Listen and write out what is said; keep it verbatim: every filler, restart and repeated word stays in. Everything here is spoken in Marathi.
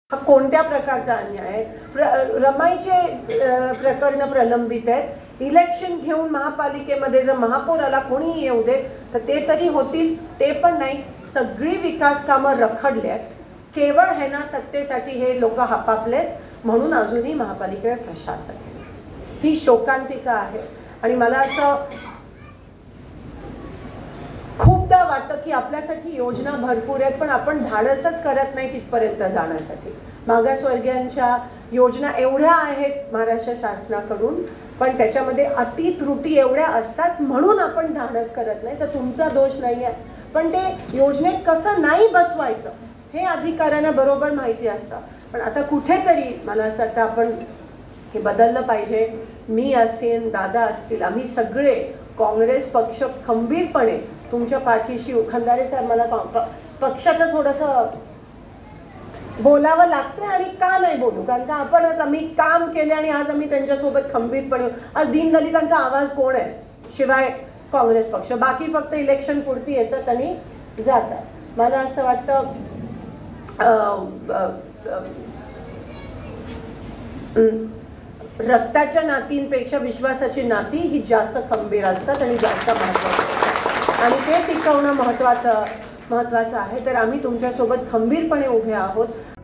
हा कोणत्या प्रकारचा अन्याय आहे? प्र रमाईचे प्रकरण प्रलंबित आहेत. इलेक्शन घेऊन महापालिकेमध्ये जर महापौर आला कोणीही येऊ दे तर ते तरी होतील, ते पण नाही. सगळी विकास कामं रखडली आहेत. केवळ हे ना सत्तेसाठी हे लोक हापापलेत म्हणून अजूनही महापालिकेवर प्रशासन आहे. ही शोकांतिका आहे. आणि मला असं खूपदा वाटतं की आपल्यासाठी योजना भरपूर आहेत पण आपण धाडसच करत नाही तिथपर्यंत जाण्यासाठी. मागासवर्गीयांच्या योजना एवढ्या आहेत महाराष्ट्र शासनाकडून पण त्याच्यामध्ये अति त्रुटी एवढ्या असतात म्हणून आपण धाडस करत नाही. तर तुमचा दोष नाही आहे पण ते योजनेत कसं नाही बसवायचं हे अधिकाऱ्यांना बरोबर माहिती असतं. पण आता कुठेतरी मला असं वाटतं आपण हे बदललं पाहिजे. मी असेन, दादा असतील, आम्ही सगळे काँग्रेस पक्ष खंबीरपणे तुमच्या पाठीशी. खंदारे साहेब मला पक्षाचं थोडंसं बोलावं लागतं आणि का नाही बोलू, कारण का आपणच आम्ही काम केले आणि आज आम्ही त्यांच्यासोबत खंबीरपणे. आज दीनदलितांचा आवाज कोण आहे शिवाय काँग्रेस पक्ष? बाकी फक्त इलेक्शन पुरती येतात आणि जातात. मला असं वाटतं रक्ताच्या नातींपेक्षा विश्वासाची नाती ही जास्त खंबीर असतात आणि जास्त महत्त्वाचं आणि ते टिकवणं महत्त्वाचं महत्त्वाचं आहे. तर आम्ही तुमच्यासोबत खंबीरपणे उभे आहोत.